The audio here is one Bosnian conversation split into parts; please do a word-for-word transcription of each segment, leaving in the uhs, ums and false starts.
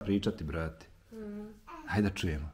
pričati, brati. Mm. Hajde da čujemo.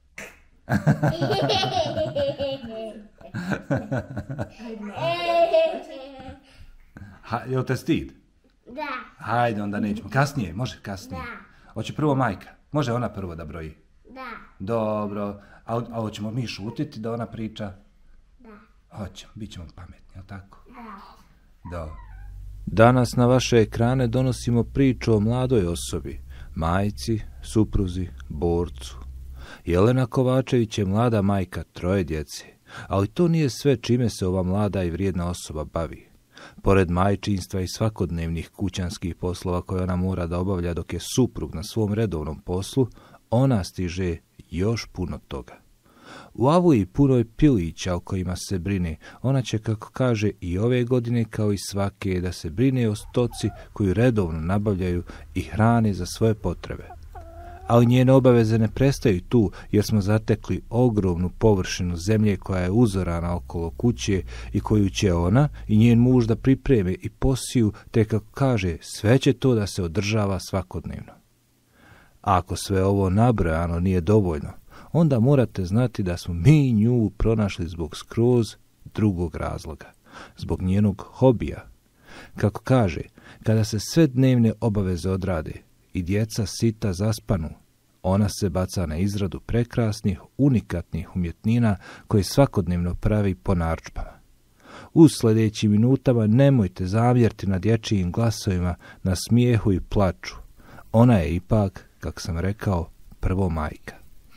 Ha, jel te stid? Da. Hajde, onda nećemo. Kasnije, može kasnije. Da. Hoće prvo majka. Može ona prvo da broji. Da. Dobro. A, a hoćemo mi šutiti da ona priča? Da. Hoćemo, bit ćemo pametni, jel tako? Da. Dobro. Danas na vaše ekrane donosimo priču o mladoj osobi, majci, supruzi, borcu. Jelena Kovačević je mlada majka troje djece, ali to nije sve čime se ova mlada i vrijedna osoba bavi. Pored majčinstva i svakodnevnih kućanskih poslova koje ona mora da obavlja dok je suprug na svom redovnom poslu, ona stiže još puno toga. U Avuji punoj pilića o kojima se brine, ona će, kako kaže, i ove godine kao i svake da se brine o stoci koju redovno nabavljaju i hrane za svoje potrebe. Ali njene obaveze ne prestaju tu, jer smo zatekli ogromnu površinu zemlje koja je uzorana okolo kuće i koju će ona i njen muž da pripreme i posiju, te, kako kaže, sve će to da se održava svakodnevno. A ako sve ovo nabrojano nije dovoljno, onda morate znati da smo mi nju pronašli zbog skroz drugog razloga, zbog njenog hobija. Kako kaže, kada se sve dnevne obaveze odrade i djeca sita zaspanu, ona se baca na izradu prekrasnih, unikatnih umjetnina koje svakodnevno pravi po narudžbama. U sljedećim minutama nemojte zamjeriti na dječjim glasovima, na smijehu i plaču. Ona je ipak, kako sam rekao, prvo majka.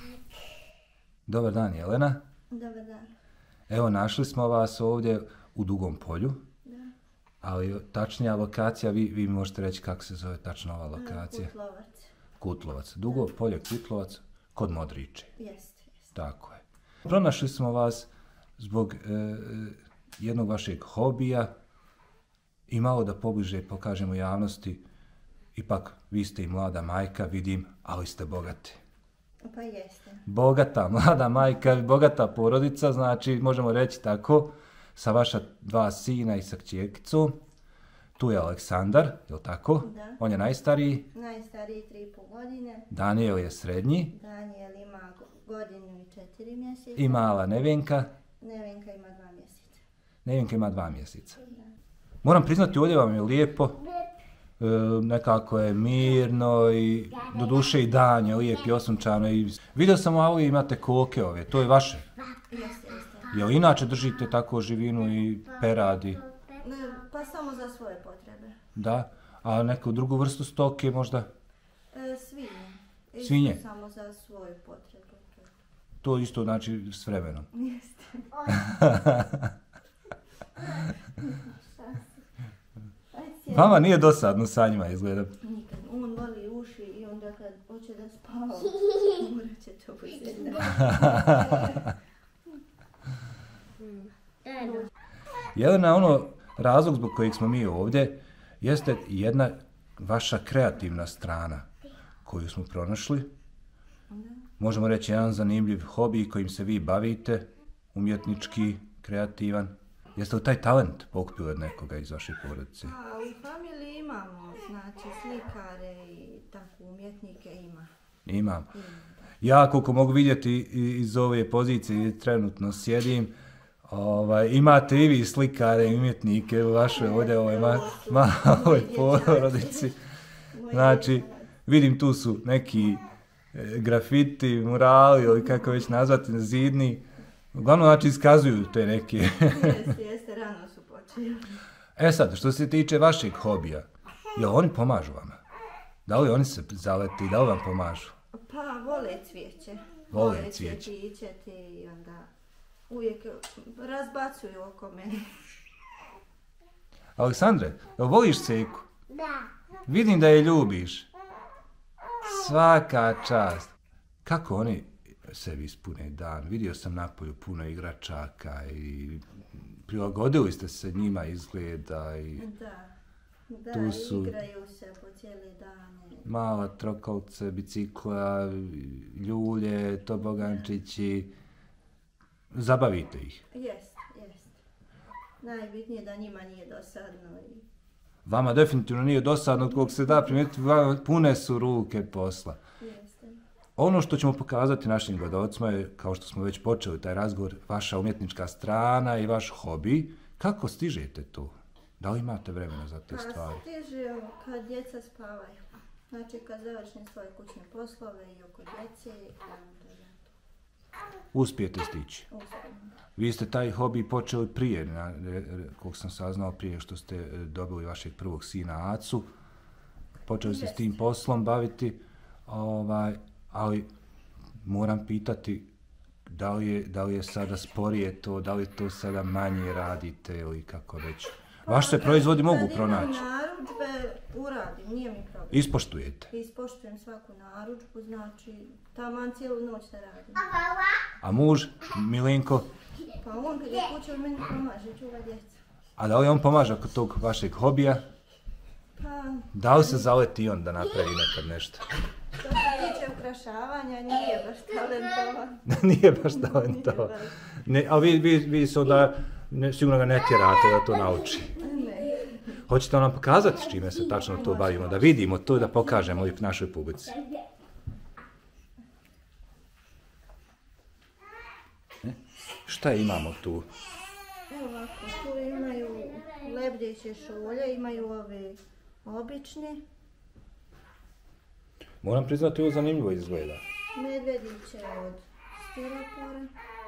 Dobar dan, Jelena. Dobar dan. Evo, našli smo vas ovdje u Dugom polju. Da. Ali tačnija lokacija, vi, vi možete reći kako se zove tačno ova lokacija? Kutlovac. Kutlovac. Dugo polje, Kutlovac, kod Modriče. Jest, jest. Tako je. Pronašli smo vas zbog e, jednog vašeg hobija i malo da pobliže pokažemo javnosti. Ipak, vi ste i mlada majka, vidim, ali ste bogati. Pa jeste. Bogata, mlada majka, bogata porodica, znači, možemo reći tako, sa vaša dva sina i sa kćerkicom. Tu je Aleksandar, je li tako? Da. On je najstariji. Najstariji tri i pol godine. Daniel je srednji. Daniel ima godinu i četiri mjeseca. I mala Nevenka. Nevenka ima dva mjeseca. Nevenka ima dva mjeseca. Da. Moram priznati, ovdje vam je lijepo. E, nekako je mirno i do duše i dan je lijep i osunčano. I vidio sam ovdje imate koke ove, to je vaše. Jeste, jeste. Jel inače držite tako živinu i peradi? Ne, pa samo za svoje potrebe. Da. A neku drugu vrstu stoke možda? E, svinje. Isto Svinje? samo za svoju potrebu. To isto znači s vremenom. Jeste. Vama nije dosadno sa njima izgleda. Nikad. On voli uši i onda kad hoće da spava, morat će to uzeti. Jelena, ono, razlog zbog kojeg smo mi ovdje jeste jedna vaša kreativna strana koju smo pronašli. Možemo reći jedan zanimljiv hobi kojim se vi bavite, umjetnički, kreativan. Jeste li taj talent pokupili od nekoga iz vaše porodice? A u familiji imamo, znači slikare i tako umjetnike ima. Imam. Ja koliko mogu vidjeti iz ove pozicije trenutno sjedim, ovaj, imate i vi slikare i umjetnike u vašoj ovdje ovoj ma, maloj porodici. Znači, vidim tu su neki e, grafiti, murali ili kako već nazvati, zidni. Uglavnom, znači, iskazuju te neke. Jeste, jeste, rano su počeli. E sad, što se tiče vašeg hobija, jel oni pomažu vama? Da li oni se zaleti, da li vam pomažu? Pa, vole cvijeće. Vole cvijeće. cvjetiće i onda uvijek razbacuju oko mene. Aleksandre, jel voliš Seku? Da. Vidim da je ljubiš. Svaka čast. Kako oni sebi ispune dan? Vidio sam napolju puno igračaka i prilagodili ste se njima izgleda i Da. Da, tu su igraju se po cijeli dan. mala trokolce, bicikla, ljulje, tobogančići. Zabavite ih. Jest, jest. Najbitnije da njima nije dosadno. I... Vama definitivno nije dosadno, kog se da primijetiti, pune su ruke posla. Jeste. Ono što ćemo pokazati našim gledalcima je, kao što smo već počeli taj razgovor, vaša umjetnička strana i vaš hobi. Kako stižete tu? Da li imate vremena za te stvari? Pa stiže kad djeca spavaju. Znači kad završim svoje kućne poslove i oko djece, onda ja to Uspijete stići. uspijem. Vi ste taj hobi počeli prije, na, koliko sam saznao, prije što ste dobili vašeg prvog sina Acu. Počeli ste s tim poslom baviti, ovaj, ali moram pitati da li, je, da li je sada sporije to, da li to sada manje radite ili kako već. Vaš se proizvodi mogu pronaći. Kad imam narudžbe, uradim, nije mi problem. Ispoštujete. Ispoštujem svaku narudžbu, znači taman cijelu noć da radim. A muž, Milenko, Pa on kad je kuće, on meni pomaže, čuva djecu. a da li on pomaže oko tog vašeg hobija? Pa, Da li se zaleti on da napravi nekad nešto? što se tiče ukrašavanja, nije baš talentovan. Nije baš talentovan. Nije baš. Ne, ali vi, vi, vi se onda ne, sigurno ga ne tjerate da to nauči. Ne. Hoćete nam pokazati s čime se tačno to bavimo, da vidimo to, da pokažemo i našoj publici. E, šta imamo tu? Evo ovako, tu imaju lebdeće šolje, imaju ove obični, Moram priznati, ovo zanimljivo izgleda. medvjediće od stiropora,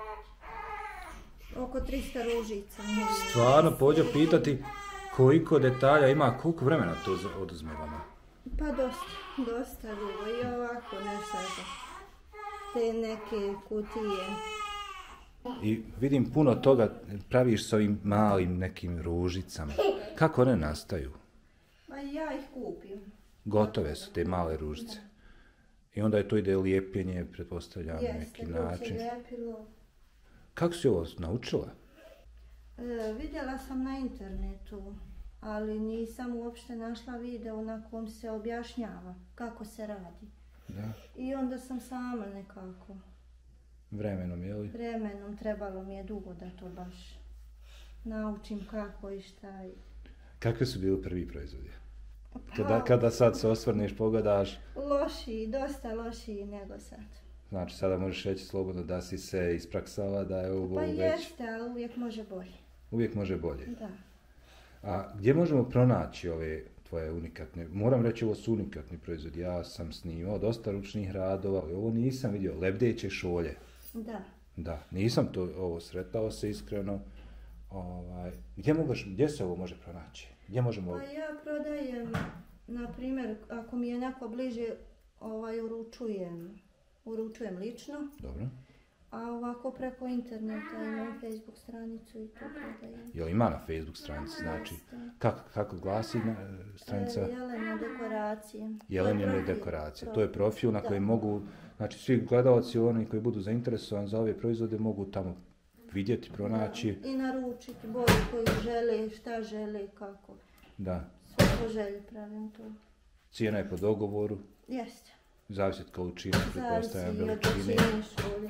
oko trista ružica. Stvarno, pođe pitati koliko detalja ima, koliko vremena to za- oduzme vama. Pa dosta, dosta dugo i ovako nešto za te neke kutije. I vidim puno toga praviš s ovim malim nekim ružicama. Kako one nastaju? Pa ja ih kupim. Gotove su te male ružice. I onda je to ide lijepljenje, pretpostavljam, na Jeste, neki dok se način. ljepilo. Kako si ovo naučila? E, vidjela sam na internetu, ali nisam uopšte našla video na kom se objašnjava kako se radi. Da, I onda sam sama nekako. vremenom, je li? Vremenom trebalo mi je dugo da to baš naučim kako i šta. i- Kakvi su bili prvi proizvodi? Pa, Kada, kada sad se osvrneš, pogledaš, lošiji, dosta lošiji nego sad. znači sada možeš reći slobodno da si se ispraksala, da je ovo Pa već... jeste, ali uvijek može bolje. Uvijek može bolje. Da. A gdje možemo pronaći ove tvoje unikatne, moram reći ovo su unikatni proizvodi, ja sam snimao dosta ručnih radova, ali ovo nisam vidio, lebdeće šolje. Da. Da, nisam to ovo sretao se iskreno. Ovaj, gdje, mogaš, gdje se ovo može pronaći? Gdje možemo... Pa ja prodajem, na primjer, ako mi je neko bliže, ovaj, uručujem, uručujem lično, Dobro. a ovako preko interneta imam Facebook stranicu i to prodajem. Jel ima na Facebook stranici, znači, kako, kako glasi na, stranica? E, Jelena dekoracije. Jelenine Profil, dekoracije. To profil. je profil na Da. koji mogu, znači svi gledalci, oni koji budu zainteresovani za ove proizvode, mogu tamo vidjeti, pronaći. I naručiti boju koju žele, šta žele, kako. Da, Sve po želji pravim to. cijena je po dogovoru, Jeste. zavisi od količine, Zavisi pretpostavljam i od veličine. većine šolje.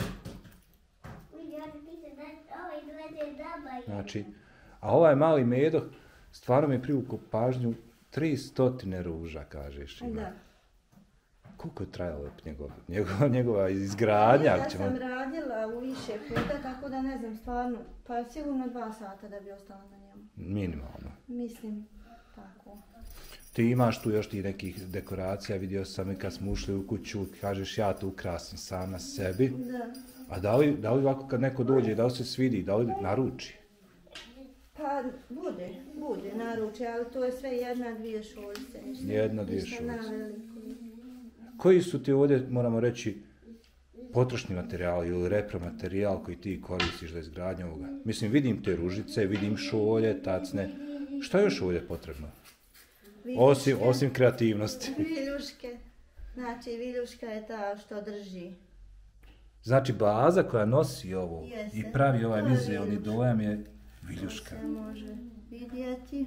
Znači, a ovaj mali medo stvarno mi je privukao pažnju, tri stotine ruža, kažeš, ima. Da. Koliko je trajalo njegov, njegova, njegova izgradnja? Ja ako ćemo- sam radila u više puta, tako da ne znam stvarno, pa sigurno dva sata da bi ostala na njemu. Minimalno. Mislim, tako. Ti imaš tu još ti nekih dekoracija, vidio sam i kad smo ušli u kuću, kažeš ja to ukrasim sama sebi. Da. A da li, da li ovako kad neko dođe, da li se svidi, da li naruči? Pa bude, bude naruče, ali to je sve jedna, dvije šoljice. ništa- Jedna, dvije ništa šoljice. naveliko. Koji su ti ovdje, moramo reći, potrošni materijal ili repromaterijal koji ti koristiš za izgradnju ovoga? Mislim, vidim te ružice, vidim šolje, tacne. Šta je još ovdje potrebno? Osim, Viljuške. osim kreativnosti. Viljuške. Znači, viljuška je ta što drži. Znači, baza koja nosi ovo Jeste. i pravi ovaj To je vizualni viljuška. dojam je viljuška. Se može vidjeti.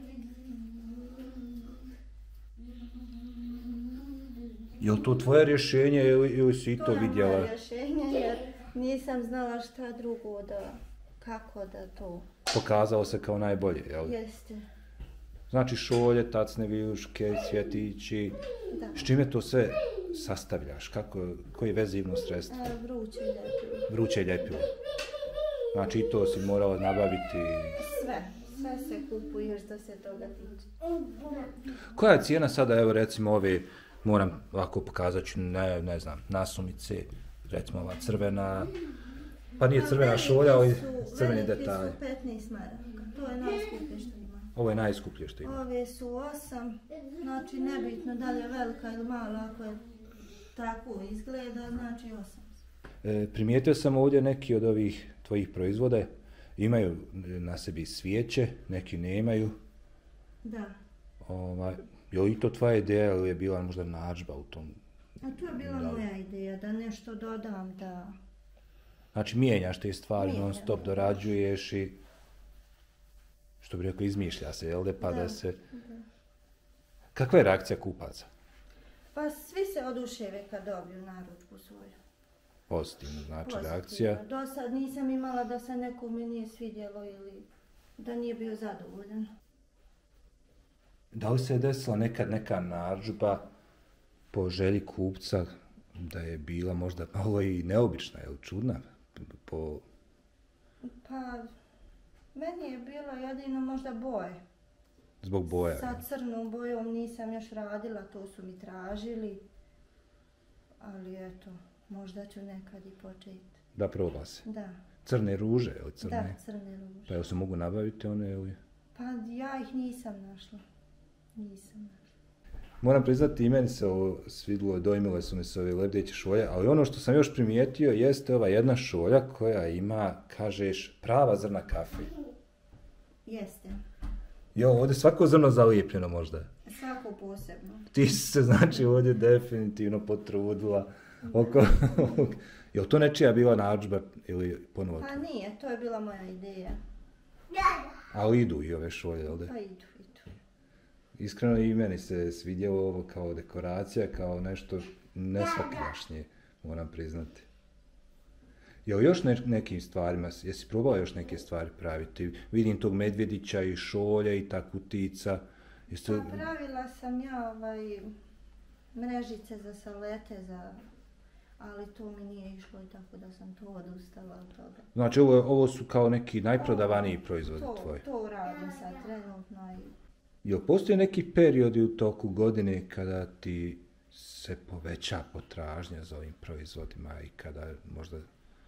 Je li to tvoje rješenje ili, ili si i to To je moje vidjela? rješenje jer nisam znala šta drugo da, kako da to Pokazalo se kao najbolje, jel? jeste. Znači šolje, tacne, viljuške, cvjetići. Da. S čime to sve sastavljaš? Kako, koje je vezivno sredstvo? E, vruće ljepivo. Vruće ljepivo. Znači i to si morala nabaviti. Sve, sve se kupuje što se toga tiče. Koja je cijena sada, evo recimo ove, moram ovako pokazat ću, ne, ne znam, nasumice, recimo ova crvena, pa nije crvena šolja, ali crveni detalji. Veliki su petnaest maraka, to je najskuplje što ima. Ovo je najskuplje što ima. Ove su osam, znači nebitno da li je velika ili mala, ako je tako izgleda, znači osam. E, primijetio sam ovdje neki od ovih tvojih proizvoda, imaju na sebi svijeće, neki nemaju. Da. Ovaj, je li to tvoja ideja ili je bila možda narudžba u tom? A to je bila Da. moja ideja, da nešto dodam, da... Znači mijenjaš te stvari, Mijenjam, non stop da. dorađuješ i što bi rekao izmišlja se, jel de, pa da, Da, se... da. Kakva je reakcija kupaca? Pa svi se oduševe kad dobiju narudžbu svoju. Pozitivno, znači Pozitivno. reakcija. Do sad nisam imala da se nekome nije svidjelo ili da nije bio zadovoljan. Da li se je desila nekad neka narudžba po želji kupca da je bila možda malo i neobična ili čudna? Po... Pa, meni je bilo jedino možda boje. Zbog boja. Sa crnom bojom nisam još radila, to su mi tražili. Ali eto, možda ću nekad i početi. Da proba se. Da, Crne ruže, ili crne? da, crne ruže. Pa jel se mogu nabaviti one ili... Pa ja ih nisam našla. Nisam našla. Moram priznati, i meni se ovo svidilo, dojmile su mi se ove lebdeće šolje, ali ono što sam još primijetio jeste ova jedna šolja koja ima, kažeš, prava zrna kafe. Jeste. Jo, ovdje svako zrno zalijepljeno možda. Svako posebno. Ti si se znači ovdje definitivno potrudila oko ovog. Je li to nečija bila narudžba ili ponovo? Pa nije, to je bila moja ideja. Ali idu i ove šolje, jel da? Pa idu, idu. Iskreno i meni se svidjelo ovo kao dekoracija, kao nešto nesvakidašnje, moram priznati. Je li još ne, nekim stvarima, jesi probala još neke stvari praviti? Vidim tog medvjedića i šolje i ta kutica. Jeste... Pa pravila sam ja ovaj, mrežice za salete, za... ali to mi nije išlo i tako da sam to odustala od toga. Znači ovo, ovo su kao neki najprodavaniji proizvodi To, tvoji. to radim sad trenutno i... Jel postoje neki periodi u toku godine kada ti se poveća potražnja za ovim proizvodima i kada možda,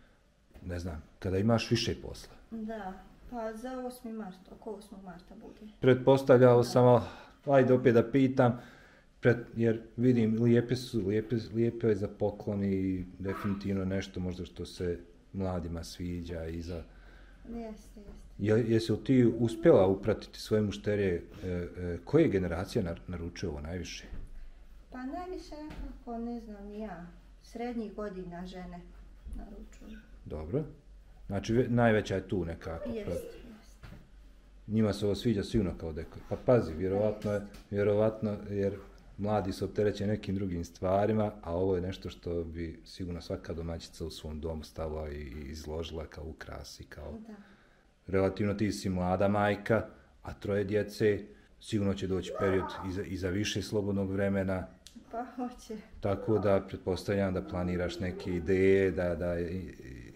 ne znam, kada imaš više posla? Da, pa za osmi mart, oko osmog marta bude. Pretpostavljao sam, ali ajde opet da pitam, pred, jer vidim lijepe su, lijepe, lijepe je za poklon i definitivno nešto možda što se mladima sviđa i za... Jeste, jeste. Je, jesi li ti uspjela upratiti svoje mušterije, e, e, koje generacija nar, naručuje ovo najviše? Pa najviše nekako, ne znam, ni ja. Srednjih godina žene naručuju. Dobro. Znači ve, najveća je tu nekako. Jeste, pro- jeste. Njima se ovo sviđa sigurno kao dekor. Pa pazi, vjerovatno, je, vjerovatno jer mladi su opterećeni nekim drugim stvarima, a ovo je nešto što bi sigurno svaka domaćica u svom domu stavila i, i izložila kao ukras i kao... Da. Relativno ti si mlada majka, a troje djece, sigurno će doći period i za, i za više slobodnog vremena, Pa hoće. tako da pretpostavljam da planiraš neke ideje, da, da i- i-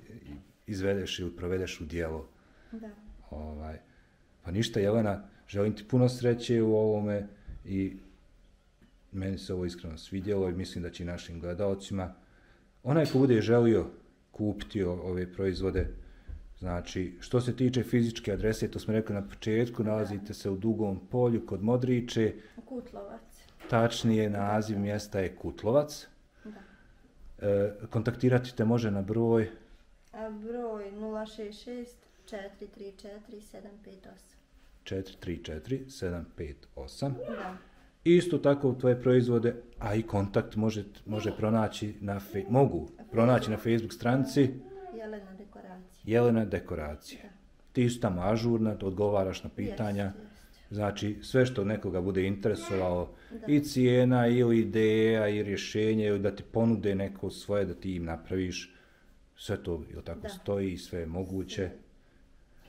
izvedeš ili provedeš u djelo. Da. Ovaj. Pa ništa, Jelena, želim ti puno sreće u ovome i meni se ovo iskreno svidjelo i mislim da će i našim gledalcima. Onaj ko bude želio kupiti o- ove proizvode, znači, što se tiče fizičke adrese, to smo rekli na početku, nalazite se u Dugom polju kod Modriče, Kutlovac. tačnije naziv mjesta je Kutlovac. Da. E, kontaktirati te može na broj A broj nula šest šest četiri tri četiri sedam pet osam. četiri tri četiri sedam pet osam. Da. Isto tako tvoje proizvode, a i kontakt može, može pronaći na fe, mogu pronaći na Facebook stranici Jelena dekoracija. Jelena dekoracija. Da. Ti su tamo ažurna, odgovaraš na pitanja. Jeste, jeste. Znači, sve što nekoga bude interesovalo, Da. i cijena, ili ideja, i rješenje, ili da ti ponude neko svoje da ti im napraviš, sve to, ili tako Da. stoji, sve je moguće.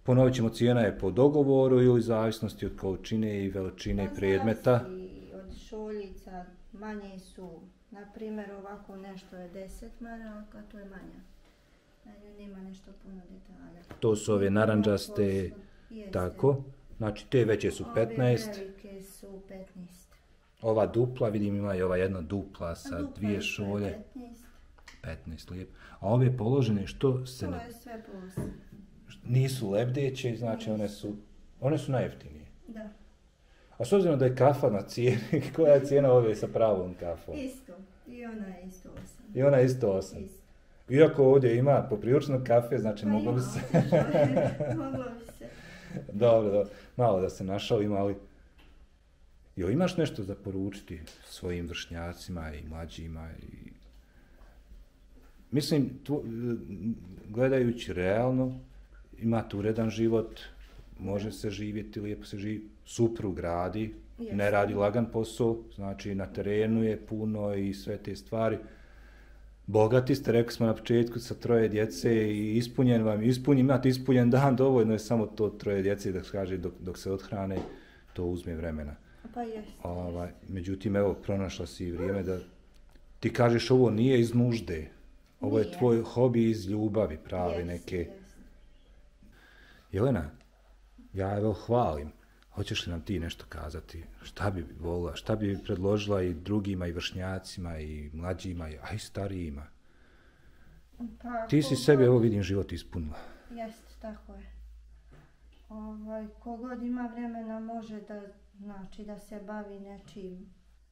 Ponovit ćemo, cijena je po dogovoru ili zavisnosti od količine i veličine Pa predmeta. zavisi od šoljica, manje su, na primjer ovako nešto je deset maraka, to je manja. Na njoj nema nešto puno detalja. To su ove narandžaste, Jeste. tako. Znači te veće su petnaest. Ove velike su petnaest. Ova dupla, vidim ima i ova jedna dupla sa A dupla dvije isto je šolje. petnaest. petnaest, lijepo. A ove položene što se To ne, je sve plus. nisu lebdeće, znači one su, one su najjeftinije. Da. A s obzirom da je kafa na cijeni, koja je cijena ove sa pravom kafom? Isto. I ona je isto osam. I ona je isto osam. Isto. Iako ovdje ima poprilično kafe, znači Pa moglo bi ima, se... moglo bi se. Dobro, dobro, malo da se našalim, ali... Jo, imaš nešto za poručiti svojim vršnjacima i mlađima i... Mislim, tu, gledajući realno, imate uredan život, može se živjeti, lijepo se živi, suprug radi, Jeste. ne radi lagan posao, znači na terenu je puno i sve te stvari. Bogati ste, rekli smo na početku, sa troje djece i ispunjen vam, ispunjen, imate ispunjen dan, dovoljno je samo to troje djece, da kaže, dok, dok se odhrane, to uzme vremena. Pa jeste. Ovaj, međutim, evo, pronašla si i vrijeme da ti kažeš ovo nije iz nužde, ovo je Nije. tvoj hobi iz ljubavi pravi Jeste, neke. jeste. Jelena, ja evo hvalim, hoćeš li nam ti nešto kazati, šta bi volila, šta bi predložila i drugima i vršnjacima i mlađima, a i starijima? Pa, Ti si kogod- sebi, evo vidim, život ispunila. Jeste, tako je. Ovaj, kogod ima vremena može da, znači, da se bavi nečim.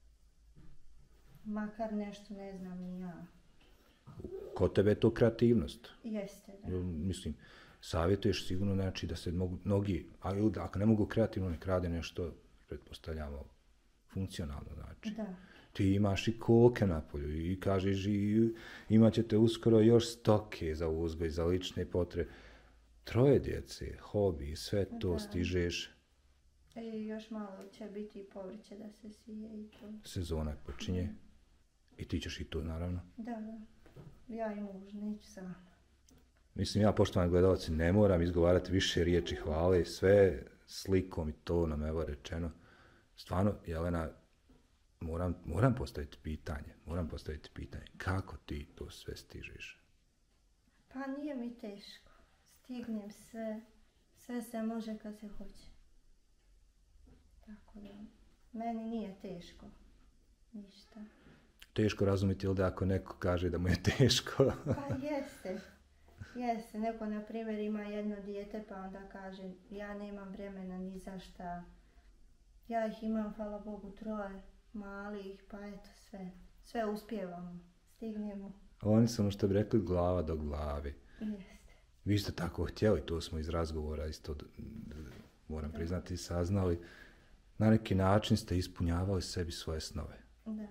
Makar nešto, ne znam ni ja. Kod tebe je to kreativnost. Jeste, da. Jel, Mislim, savjetuješ sigurno, znači da se mogu, mnogi, a ili da ako ne mogu kreativno, nek rade nešto, pretpostavljamo, funkcionalno, znači. Da. Ti imaš i koke na polju i kažeš i imat ćete uskoro još stoke za uzgoj, za lične potrebe. Troje djece, hobi, sve to Da. stižeš, I još malo će biti i povrće da se sije i to. sezona počinje i ti ćeš i to naravno. Da, da. Ja i muž, neću sam. Mislim, ja, poštovani gledalci, ne moram izgovarati više riječi hvale, sve slikom i tonom, evo rečeno. Stvarno, Jelena, moram, moram postaviti pitanje, moram postaviti pitanje, kako ti to sve stižeš? Pa nije mi teško. Stignem sve. Sve se može kad se hoće. Tako da, meni nije teško. Ništa. Teško razumjeti, ili da ako neko kaže da mu je teško? Pa jeste. Jeste. Neko, na primjer, ima jedno dijete pa onda kaže ja nemam vremena ni za šta. Ja ih imam, hvala Bogu, troje malih, pa eto sve. Sve uspijevamo. Stignemo. Oni su, ono što bi rekli, glava do glave. Jeste. Vi ste tako htjeli, to smo iz razgovora isto, d- d- moram priznati, saznali. Na neki način ste ispunjavali sebi svoje snove. Da.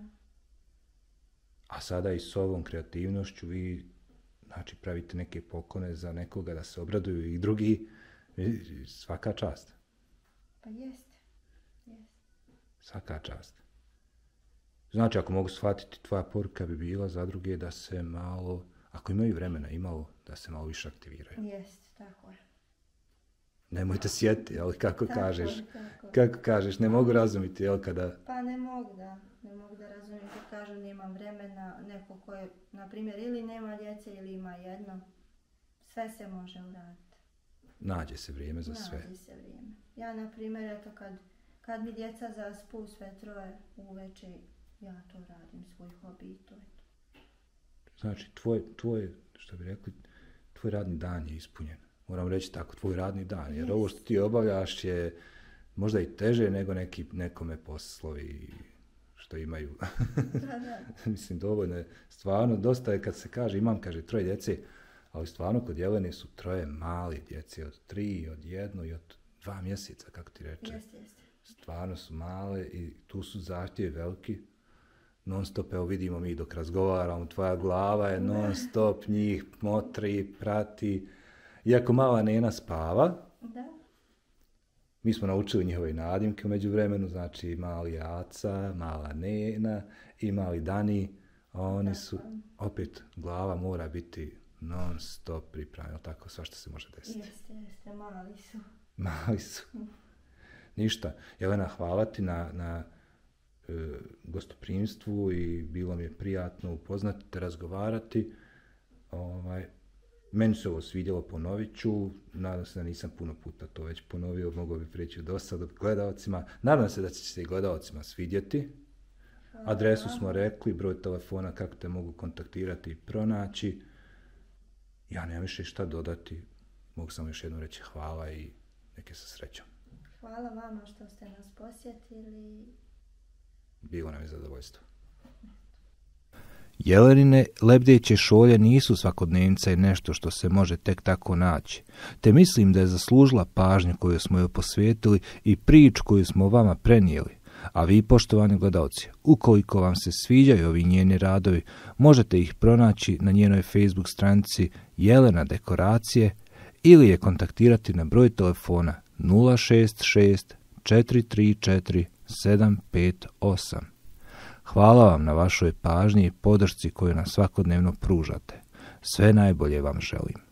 A sada i s ovom kreativnošću vi, znači, pravite neke poklone za nekoga da se obraduju i drugi. I svaka čast. Pa jeste. Jeste. Svaka čast. Znači, ako mogu shvatiti, tvoja poruka bi bila za druge da se malo, ako imaju vremena, imalo, da se malo više aktiviraju. Jeste, tako je. Nemojte sjetiti, ali kako Tako kažeš, je, tako je. kako kažeš, ne mogu razumjeti, jel, kada, Pa ne mogu da, ne mogu da razumijem kad kažu nemam vremena, neko ko je, na primjer, ili nema djece ili ima jedno, sve se može uraditi. nađe se vrijeme za sve. Nađe se vrijeme. Ja, na primjer, eto, kad, kad mi djeca zaspu sve troje uveče, ja to radim, svoj hobi i to je to. Znači, tvoj, tvoj, što bi rekli, tvoj radni dan je ispunjen. Moram reći tako, tvoj radni dan, jer Jest. ovo što ti obavljaš je možda i teže nego neki, nekome poslovi što imaju. Da, da. Mislim, dovoljno je, stvarno, dosta je kad se kaže, imam, kaže, troje djece, ali stvarno kod Jelene su troje mali djece, od tri, od jedno i od dva mjeseca, kako ti reče. Jeste, jeste. Stvarno su male i tu su zahtjevi veliki. Non stop, evo vidimo mi dok razgovaramo, tvoja glava je non stop njih motri, prati. Iako mala Nena spava, Da, mi smo naučili njihove nadimke u međuvremenu, znači mali Aca, mala Nena i mali Dani, a oni su, opet, glava mora biti non stop pripremljeno, tako svašta se može desiti. Jeste, jeste, mali su. Mali su. Ništa. Jelena, hvala ti na, na e, gostoprimstvu i bilo mi je prijatno upoznati te, razgovarati. Ovaj, meni se ovo svidjelo, ponovit ću. Nadam se da nisam puno puta to već ponovio, mogao bi prijeći do sada gledalcima. Nadam se da će se i gledalcima svidjeti. Adresu smo rekli, broj telefona kako te mogu kontaktirati i pronaći. Ja nemam više šta dodati. Mogu samo još jednom reći hvala i neke sa srećom. Hvala vama što ste nas posjetili. Bilo nam je zadovoljstvo. Jelenine lebdeće šolje nisu svakodnevnica i nešto što se može tek tako naći, te mislim da je zaslužila pažnju koju smo joj posvetili i priču koju smo vama prenijeli. A vi, poštovani gledalci, ukoliko vam se sviđaju ovi njeni radovi, možete ih pronaći na njenoj Facebook stranici Jelena Dekoracije ili je kontaktirati na broj telefona nula šest šest četiri tri četiri sedam pet osam. Hvala vam na vašoj pažnji i podršci koju nam svakodnevno pružate. Sve najbolje vam želim.